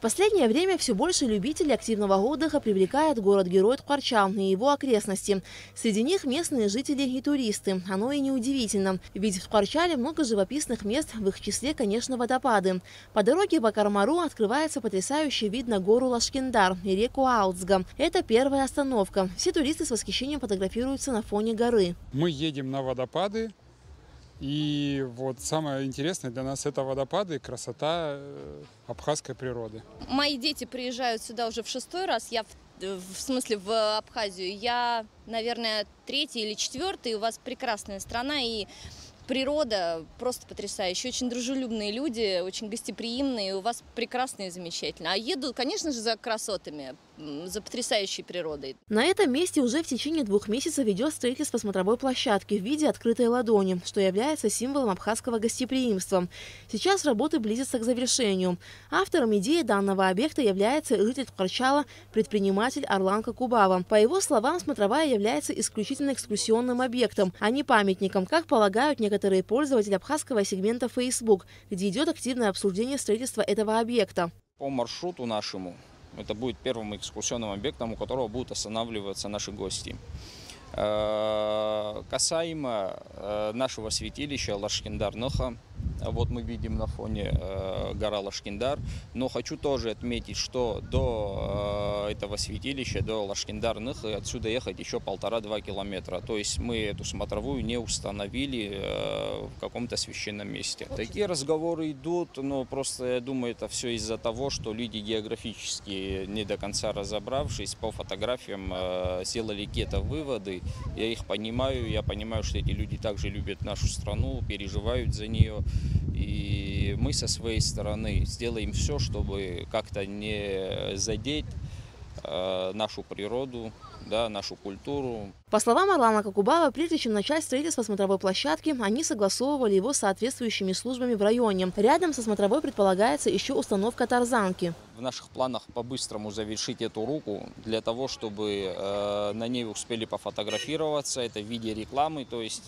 последнее время все больше любителей активного отдыха привлекает город-герой Тхварчал и его окрестности. Среди них местные жители и туристы. Оно и неудивительно, ведь в Тхварчале много живописных мест, в их числе, конечно, водопады. По дороге в Акармару открывается потрясающий вид на гору Лашкендар и реку Аутсга. Это первая остановка. Все туристы с восхищением фотографируются на фоне горы. Мы едем на водопады. И вот самое интересное для нас — это водопады и красота абхазской природы. Мои дети приезжают сюда уже в 6-й раз, в смысле в Абхазию. Я, наверное, 3-й или 4-й. У вас прекрасная страна и природа просто потрясающая. Очень дружелюбные люди, очень гостеприимные. У вас прекрасно и замечательно. А еду, конечно же, за красотами, за потрясающей природой. На этом месте уже в течение 2 месяцев идет строительство смотровой площадки в виде открытой ладони, что является символом абхазского гостеприимства. Сейчас работы близятся к завершению. Автором идеи данного объекта является житель Тхварчала, предприниматель Арлан Какубава. По его словам, смотровая является исключительно экскурсионным объектом, а не памятником, как полагают некоторые пользователи абхазского сегмента Facebook, где идет активное обсуждение строительства этого объекта. По маршруту нашему это будет первым экскурсионным объектом, у которого будут останавливаться наши гости. Касаемо нашего святилища Лашкендар-Ныха, вот мы видим на фоне гора Лашкендар, но хочу тоже отметить, что до этого святилища, до Лашкендар-Ныха, отсюда ехать еще 1,5–2 километра. То есть мы эту смотровую не установили в каком-то священном месте. Такие разговоры идут, но просто я думаю, это все из-за того, что люди географически не до конца разобравшись, по фотографиям сделали какие-то выводы. Я их понимаю, я понимаю, что эти люди также любят нашу страну, переживают за нее. И мы со своей стороны сделаем все, чтобы как-то не задеть нашу природу, да, нашу культуру. По словам Арлана Какубава, прежде чем начать строительство смотровой площадки, они согласовывали его с соответствующими службами в районе. Рядом со смотровой предполагается еще установка тарзанки. В наших планах по-быстрому завершить эту руку, для того, чтобы на ней успели пофотографироваться. Это в виде рекламы, то есть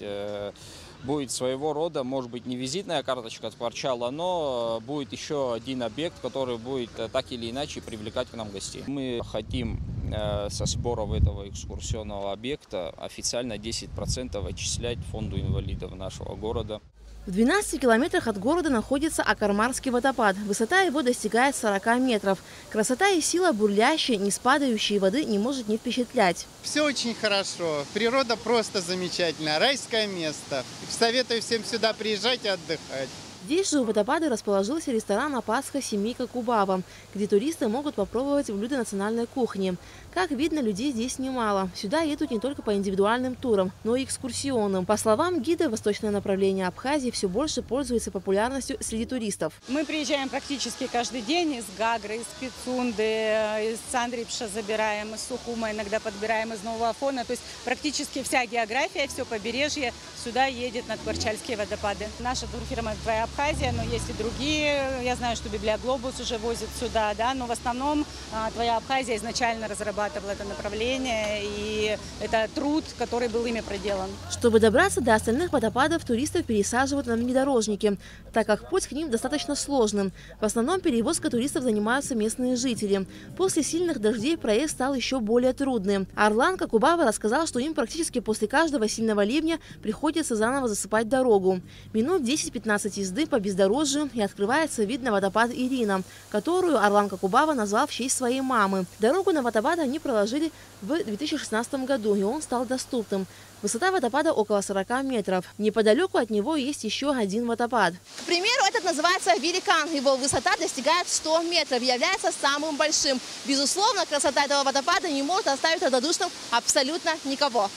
будет своего рода, может быть, не визитная карточка Тхварчала, но будет еще один объект, который будет так или иначе привлекать к нам гостей. Мы хотим со сборов этого экскурсионного объекта официально 10% отчислять фонду инвалидов нашего города. В 12 километрах от города находится Акармарский водопад. Высота его достигает 40 метров. Красота и сила бурлящей, не спадающей воды не может не впечатлять. Все очень хорошо. Природа просто замечательная. Райское место. Советую всем сюда приезжать и отдыхать. Здесь же у водопада расположился ресторан «Апасха» семьи Какубава, где туристы могут попробовать блюда национальной кухни. Как видно, людей здесь немало. Сюда едут не только по индивидуальным турам, но и экскурсионным. По словам гида, восточное направление Абхазии все больше пользуется популярностью среди туристов. Мы приезжаем практически каждый день из Гагры, из Пицунды, из Цандрипша забираем, из Сухума иногда подбираем, из Нового Афона. То есть практически вся география, все побережье сюда едет на Тхварчальские водопады. Наша турфирма «Твоя Абхазия», но есть и другие. Я знаю, что Библиоглобус уже возит сюда, да, но в основном «Твоя Абхазия» изначально разрабатывала это направление, и это труд, который был ими проделан. Чтобы добраться до остальных водопадов, туристов пересаживают на внедорожники, так как путь к ним достаточно сложным. В основном перевозкой туристов занимаются местные жители. После сильных дождей проезд стал еще более трудным. Арлан Какубава рассказал, что им практически после каждого сильного ливня приходится заново засыпать дорогу. Минут 10-15 езды по бездорожью, и открывается вид на водопад Ирина, которую Арлан Какубава назвал в честь своей мамы. Дорогу на водопад они проложили в 2016 году, и он стал доступным. Высота водопада около 40 метров. Неподалеку от него есть еще один водопад. К примеру, этот называется Великан. Его высота достигает 100 метров, является самым большим. Безусловно, красота этого водопада не может оставить равнодушным абсолютно никого.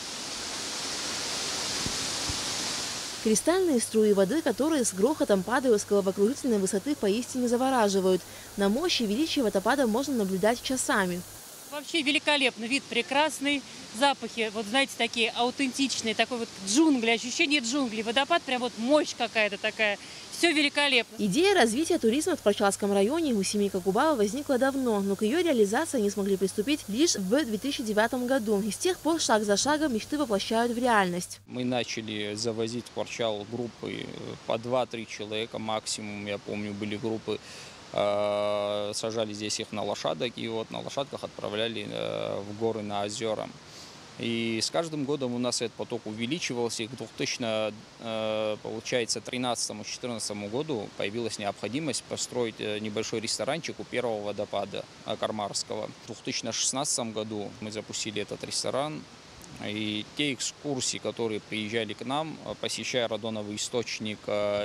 Кристальные струи воды, которые с грохотом падают с головокружительной высоты, поистине завораживают. На мощь и величие водопада можно наблюдать часами. Вообще великолепно, вид прекрасный, запахи, вот знаете, такие аутентичные, такой вот джунгли, ощущение джунглей, водопад, прям вот мощь какая-то такая, все великолепно. Идея развития туризма в Тхварчалском районе у семьи Какубава возникла давно, но к ее реализации они смогли приступить лишь в 2009 году. И с тех пор шаг за шагом мечты воплощают в реальность. Мы начали завозить в Тхварчал группы по 2-3 человека максимум, я помню, были группы. сажали здесь их на лошадок, и вот на лошадках отправляли в горы, на озера. И с каждым годом у нас этот поток увеличивался, и к 2013-2014 году появилась необходимость построить небольшой ресторанчик у первого водопада Кармарского. В 2016 году мы запустили этот ресторан, и те экскурсии, которые приезжали к нам, посещая Радоновый источник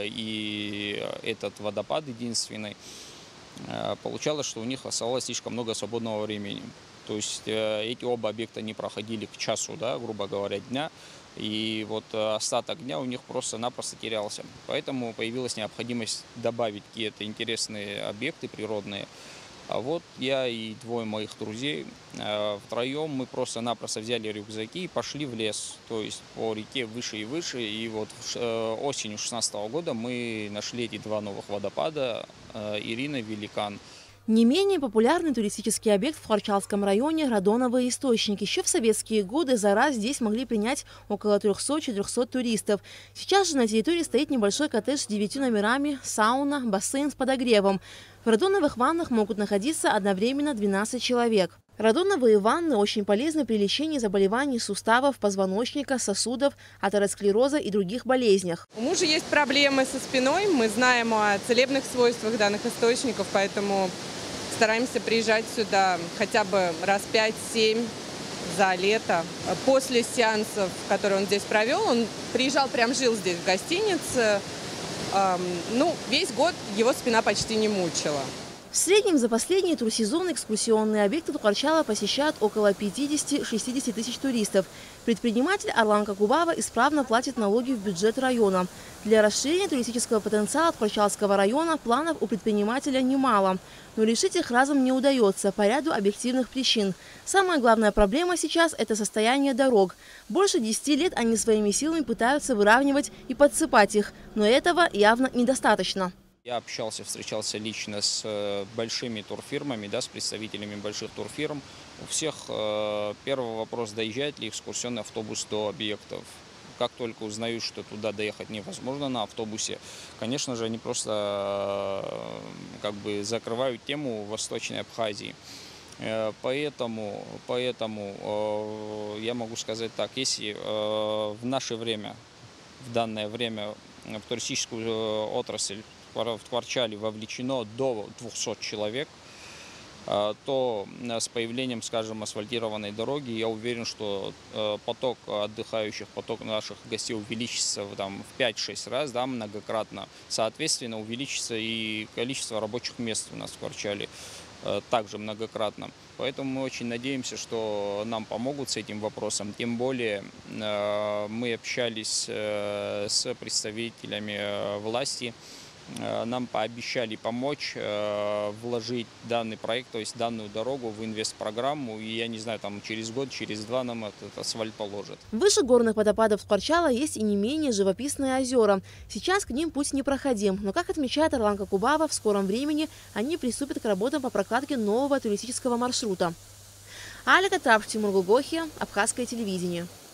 и этот водопад единственный, получалось, что у них оставалось слишком много свободного времени. То есть эти оба объекта не проходили к часу, да, грубо говоря, дня, и вот остаток дня у них просто-напросто терялся. Поэтому появилась необходимость добавить какие-то интересные объекты природные. А вот я и двое моих друзей, втроем мы просто-напросто взяли рюкзаки и пошли в лес, то есть по реке выше и выше. И вот осенью 2016 года мы нашли эти два новых водопада Ирина, Великан. Не менее популярный туристический объект в Хварчалском районе – Радоновые источники. Еще в советские годы за раз здесь могли принять около 300-400 туристов. Сейчас же на территории стоит небольшой коттедж с 9 номерами, сауна, бассейн с подогревом. В радоновых ваннах могут находиться одновременно 12 человек. Радоновые ванны очень полезны при лечении заболеваний суставов, позвоночника, сосудов, атеросклероза и других болезнях. У мужа есть проблемы со спиной, мы знаем о целебных свойствах данных источников, поэтому стараемся приезжать сюда хотя бы раз 5-7 за лето. После сеансов, которые он здесь провел, он приезжал, прям жил здесь в гостинице. Весь год его спина почти не мучила. В среднем за последние турсезоны экскурсионные объекты Хварчала посещают около 50-60 тысяч туристов. Предприниматель Арлан Какубава исправно платит налоги в бюджет района. Для расширения туристического потенциала Хварчалского района планов у предпринимателя немало. Но решить их разом не удается по ряду объективных причин. Самая главная проблема сейчас – это состояние дорог. Больше 10 лет они своими силами пытаются выравнивать и подсыпать их. Но этого явно недостаточно. Я встречался лично с большими турфирмами, да, с представителями больших турфирм. У всех первый вопрос: доезжает ли экскурсионный автобус до объектов. Как только узнают, что туда доехать невозможно на автобусе, конечно же, они просто закрывают тему Восточной Абхазии. Поэтому я могу сказать так: если в наше время, в данное время в туристическую отрасль в Хварчале вовлечено до 200 человек, то с появлением, скажем, асфальтированной дороги, я уверен, что поток отдыхающих, поток наших гостей увеличится в 5-6 раз, да, многократно. Соответственно, увеличится и количество рабочих мест у нас в Хварчале также многократно. Поэтому мы очень надеемся, что нам помогут с этим вопросом. Тем более мы общались с представителями власти. Нам пообещали помочь вложить данный проект, то есть данную дорогу в инвестпрограмму. И я не знаю, через год, через два нам этот асфальт положат. Выше горных водопадов Хварчала есть и не менее живописные озера. Сейчас к ним путь непроходим. Но, как отмечает Арлан Какубава, в скором времени они приступят к работам по прокладке нового туристического маршрута. Алика Трапш, Тимур Гулгохи, Абхазское телевидение.